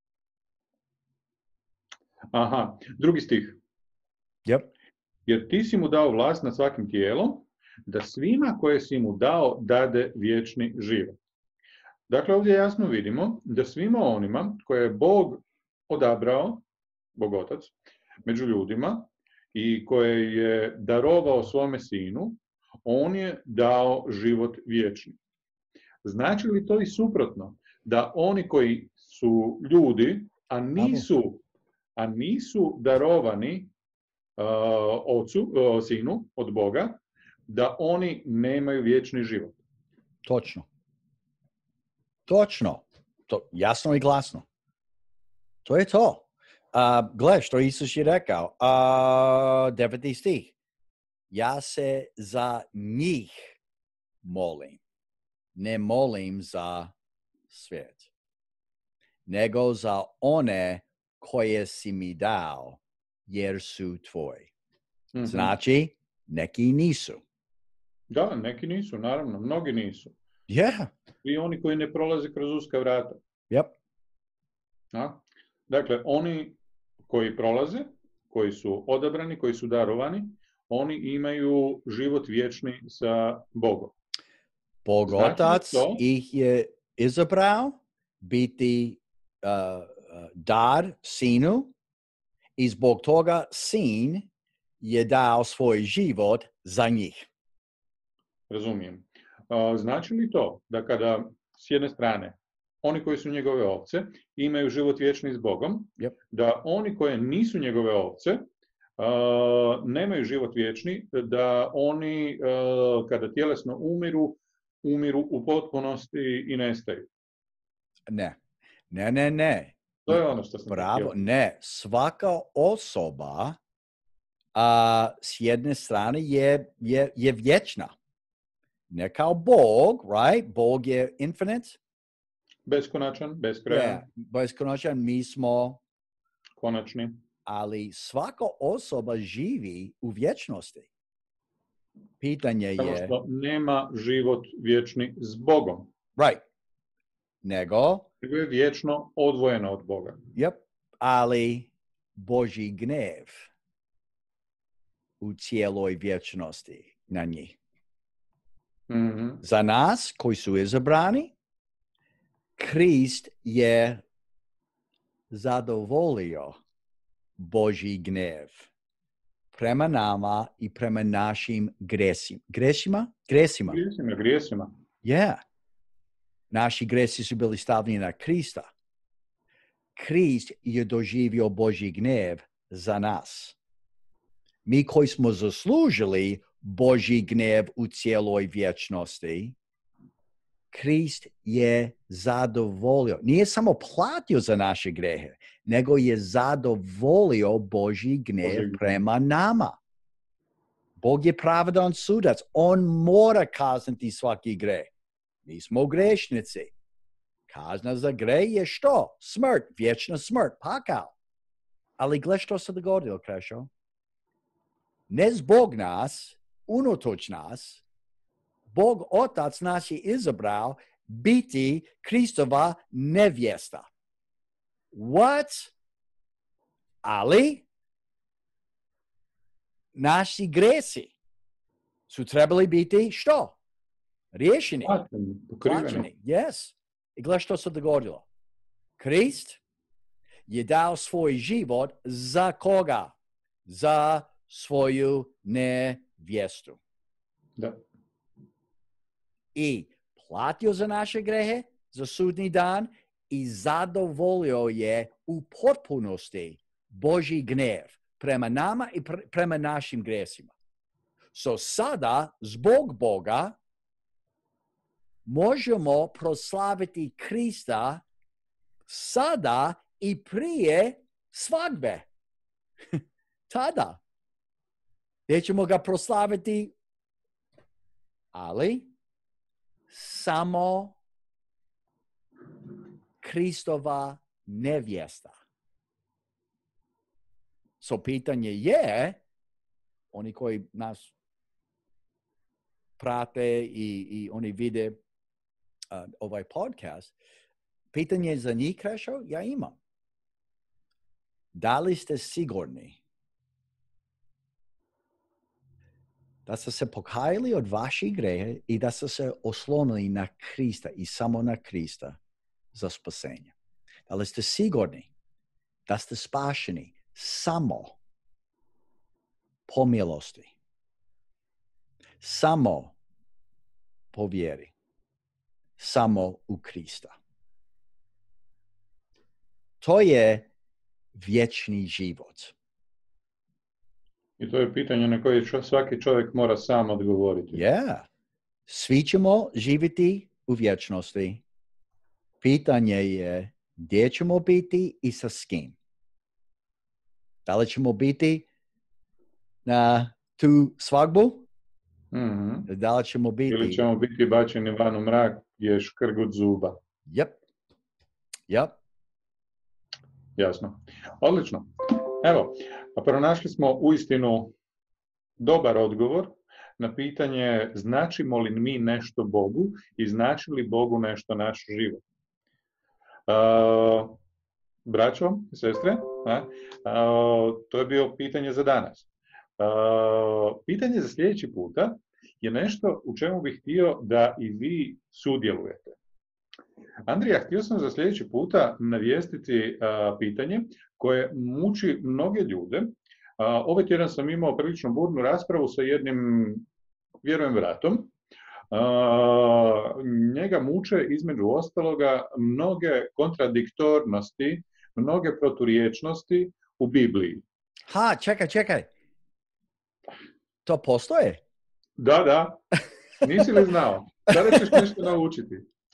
Aha, drugi stih. Yep. Jer ti si mu dao vlast nad svakim tijelom, da svima koje si mu dao dade vječni život. Dakle, ovdje jasno vidimo da svima onima koje je Bog odabrao, Bog Otac, među ljudima i koje je darovao svome sinu, on je dao život vječni. Znači li to i suprotno? Da oni koji su ljudi, a nisu, a nisu darovani uh, ocu, uh, sinu od Boga, da oni nemaju vječni život? Točno. Točno. To, jasno i glasno. To je to. Uh, gle, što Isus je rekao. Uh, deveti stih. Ja se za njih molim. Ne molim za svijet. Nego za one koje si mi dao, jer su tvoji. Mm-hmm. Znači, neki nisu. Da, neki nisu, naravno. Mnogi nisu. Yeah. I oni koji ne prolaze kroz uska vrata. Yep. A? Dakle, oni koji prolaze, koji su odabrani, koji su darovani, oni imaju život vječni sa Bogom. Bog znači Otac to, ih je izabrao biti uh, dar sinu i zbog toga sin je dao svoj život za njih. Razumijem. Znači li to da kada s jedne strane oni koji su njegove ovce imaju život vječni s Bogom, yep. da oni koje nisu njegove ovce uh, nemaju život vječni, da oni uh, kada tjelesno umiru, umiru u potpunosti i nestaju? Ne, ne, ne, ne. To je ono što sam Bravo, ne. Svaka osoba a, s jedne strane je, je, je vječna. Ne kao Bog, right? Bog je infinite. Beskonačan, bez kraja. Yeah, beskonačan, mi smo konačni. Ali svaka osoba živi u vječnosti. Pitanje je... Samo što nema život vječni s Bogom. Right. Nego... Nego je vječno odvojeno od Boga. Yep. Ali Božji gnev u cijeloj vječnosti na njih. Mm-hmm. Za nas koji su izabrani, Krist je zadovoljio Božji gnev prema nama i prema našim gresima. Gresima? Gresima. Grijesima, grijesima. Yeah. Naši gresi su bili stavljeni na Krista. Krist je doživio Božji gnev za nas. Mi koji smo zaslužili Božji gnev u cijeloj vječnosti, Krist je zadovoljio. Nije samo platio za naše grehe, nego je zadovoljio Božji gnev Božji. prema nama. Bog je pravedan sudac. On mora kazniti svaki greh. Mi smo grešnici. Kazna za greh je što? Smrt, vječna smrt, pakao. Ali gle što se dogodilo, Krešo. Ne zbog nas, unutoč nas, Bog Otac nas je izabrao biti Kristova nevjesta. What? Ali naši gresi su trebali biti što? Riješeni. Plaćeni. Yes. I gle što se dogodilo. Krist je dao svoj život za koga? Za svoju nevjestu. Da. I platio za naše grehe, za sudnji dan i zadovoljio je u potpunosti Božji gnev prema nama i pre, prema našim gresima. So sada, zbog Boga, možemo proslaviti Krista sada i prije svadbe. Tada. Nećemo ga proslaviti, ali samo Kristova nevjesta. So pitanje je, oni koji nas prate i, i oni vide uh, ovaj podcast, pitanje za njih, Krešo, ja imam. Da li ste sigurni da ste se pokajali od vaših grehe i da ste se oslonili na Krista i samo na Krista za spasenje? Da li ste sigurni da ste spašeni samo po milosti? Samo po vjeri? Samo u Krista? To je vječni život. I to je pitanje na koje svaki čovjek mora sam odgovoriti. Yeah. Svi ćemo živjeti u vječnosti. Pitanje je gdje ćemo biti i sa s kim. Da li ćemo biti na tu svadbu? Mm-hmm. Da li ćemo biti... Ili ćemo biti bačeni van u mrak gdje je škrgut zuba. Yep. Yep. Jasno. Odlično. Evo, pronašli smo uistinu dobar odgovor na pitanje značimo li mi nešto Bogu i znači li Bogu nešto naš život. Uh, braćo, sestre, a, a, to je bio pitanje za danas. A, pitanje za sljedeći puta je nešto u čemu bih htio da i vi sudjelujete. Andrija, htio sam za sljedeći puta navijestiti a, pitanje koje muči mnoge ljude. A, ovaj tjedan sam imao prilično burnu raspravu sa jednim, vjerujem, bratom. A, njega muče između ostaloga mnoge kontradiktornosti, mnoge proturječnosti u Bibliji. Ha, čekaj, čekaj. To postoje? Da, da. Nisi li znao? Sada ćeš nešto naučiti.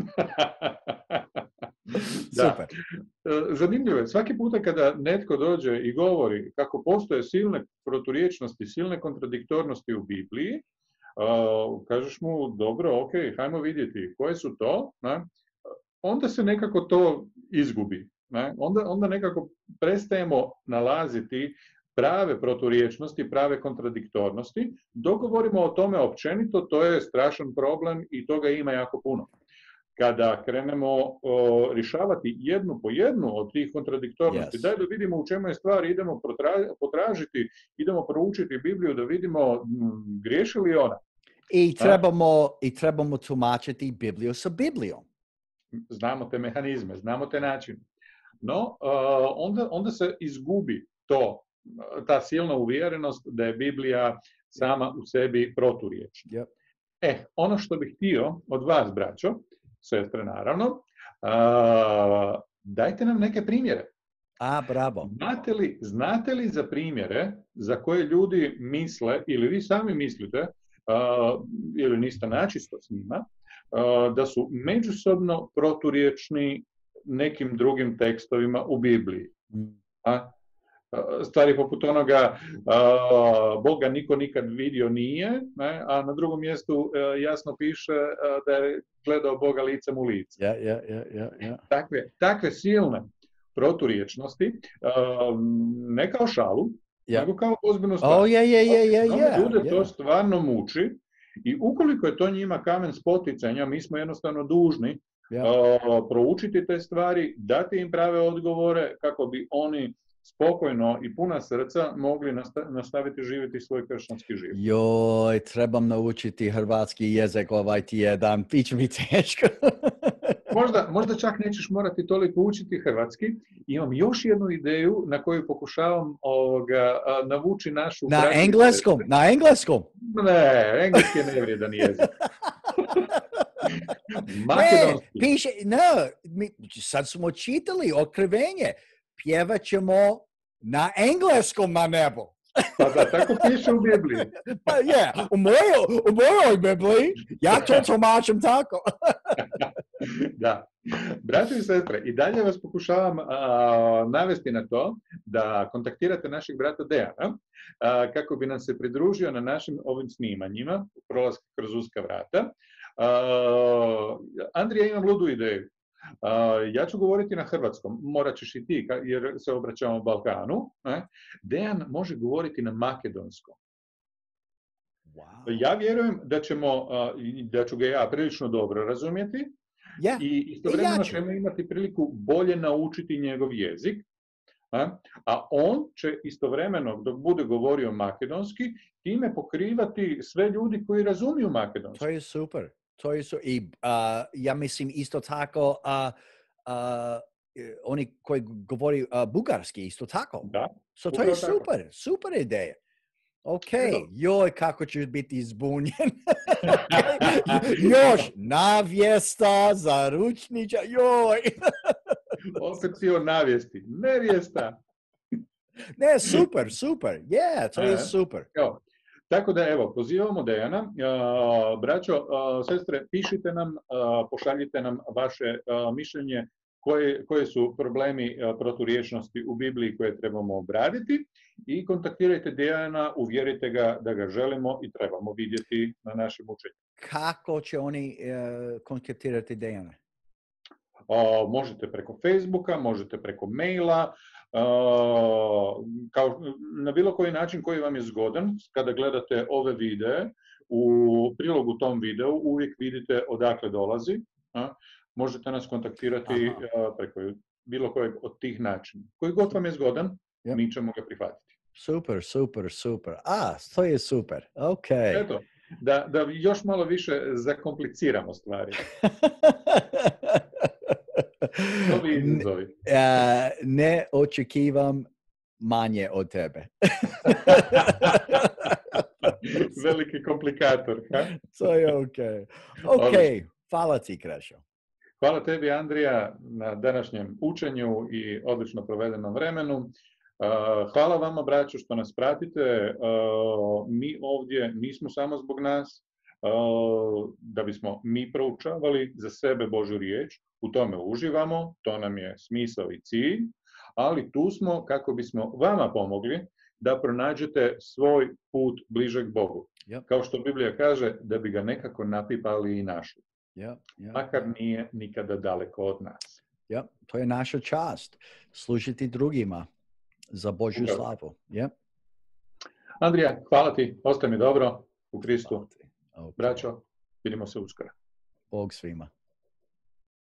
Super. Zanimljivo je. Svaki puta kada netko dođe i govori kako postoje silne proturječnosti, silne kontradiktornosti u Bibliji, uh, kažeš mu, dobro, ok, hajmo vidjeti koje su to, ne? Onda se nekako to izgubi. Ne? Onda, onda nekako prestajemo nalaziti prave proturječnosti, prave kontradiktornosti. Dok govorimo o tome općenito, to je strašan problem i toga ima jako puno. Kada krenemo o, rješavati jednu po jednu od tih kontradiktornosti, yes. Daj da vidimo u čemu je stvar, idemo potražiti, idemo proučiti Bibliju da vidimo m, griješi li ona. I trebamo, i trebamo tumačiti Bibliju sa Biblijom. Znamo te mehanizme, znamo te načine. No, uh, onda, onda se izgubi to, ta silna uvjerenost da je Biblija sama u sebi proturječna. Yep. E, ono što bih htio od vas, braćo, sestre naravno, uh, dajte nam neke primjere. A, bravo. Znate li, znate li za primjere za koje ljudi misle, ili vi sami mislite, uh, ili niste načisto s njima, uh, da su međusobno proturječni nekim drugim tekstovima u Bibliji? A? Stvari poput onoga uh, Boga niko nikad vidio nije, ne? A na drugom mjestu uh, jasno piše uh, da je gledao Boga licem u lice. Yeah, yeah, yeah, yeah, yeah. Takve, takve silne proturječnosti, uh, ne kao šalu, yeah. nego kao ozbiljnu stvar. Oh, yeah, yeah, yeah, yeah, yeah, ljude yeah. to stvarno muči i ukoliko je to njima kamen spoticanja, mi smo jednostavno dužni yeah. uh, proučiti te stvari, dati im prave odgovore kako bi oni spokojno i puna srca mogli nastaviti živjeti svoj kršćanski život. Joj, trebam naučiti hrvatski jezik ovaj tjedan, bit će mi teško. možda, možda čak nećeš morati toliko učiti hrvatski. Imam još jednu ideju na koju pokušavam ovoga, navući našu... Na engleskom, na engleskom. Ne, engleski je nevrijedan jezik. Makedonski. Ne, piše, no, mi, sad smo čitali otkrivenje. Pjevat ćemo na engleskom na nebu. Pa da, tako piše u Bibliji. Pa je, u mojoj, u mojoj Bibliji, ja to tumačim tako. Da. Braćo i sestre, i dalje vas pokušavam a, navesti na to da kontaktirate našeg brata Dejana a, kako bi nam se pridružio na našim ovim snimanjima, prolaska kroz uska vrata. A, Andrija, imam ludu ideju. Uh, ja ću govoriti na hrvatskom, morat ćeš i ti, jer se obraćamo Balkanu. Eh? Dejan može govoriti na makedonskom. Wow. Ja vjerujem da, ćemo, uh, da ću ga ja prilično dobro razumjeti yeah. i istovremeno ja ćemo imati priliku bolje naučiti njegov jezik. Eh? A on će istovremeno, dok bude govorio makedonski, time pokrivati sve ljudi koji razumiju makedonski. To je super. To je su, i uh, ja mislim isto tako uh, uh, oni koji govori uh, bugarski isto tako. Da. So to je super, tako. Super ideja. Ok, joj, kako ćeš biti zbunjen. Još navjesta za ručniča, joj. Opet si o navjesti, nevjesta. Ne, super, super, yeah, to je super. Evo. Tako da, evo, pozivamo Dejana. Uh, braćo, uh, sestre, pišite nam, uh, pošaljite nam vaše uh, mišljenje koje, koje su problemi uh, proturječnosti u Bibliji koje trebamo obraditi i kontaktirajte Dejana, uvjerite ga da ga želimo i trebamo vidjeti na našem učenju. Kako će oni uh, kontaktirati Dejana? Uh, možete preko Facebooka, možete preko maila, Uh, kao, na bilo koji način koji vam je zgodan. Kada gledate ove videe, u prilogu tom videu uvijek vidite odakle dolazi. Uh, možete nas kontaktirati uh, preko bilo kojeg od tih načina. Koji god vam je zgodan, yep. Mi ćemo ga prihvatiti. Super, super, super. A, to je super. Ok. Eto, da, da još malo više zakompliciramo stvari. Ne, uh, ne očekivam manje od tebe. Veliki komplikator. Ha? To je ok. Ok, hvala ti, Krešo. Hvala tebi, Andrija, na današnjem učenju i odlično provedenom vremenu. Uh, hvala vama, braćo, što nas pratite. Uh, mi ovdje nismo samo zbog nas, uh, da bismo mi proučavali za sebe Božju riječ. U tome uživamo, to nam je smisao i cilj, ali tu smo kako bismo vama pomogli da pronađete svoj put bliže k Bogu. Yep. Kao što Biblija kaže, da bi ga nekako napipali i našli. Yep, yep. Makar nije nikada daleko od nas. Yep. To je naša čast, služiti drugima za Božju Upravo. Slavu. Yep. Andrija, hvala ti, ostaje mi dobro u Kristu. Okay. Braćo, vidimo se uskoro. Bog svima.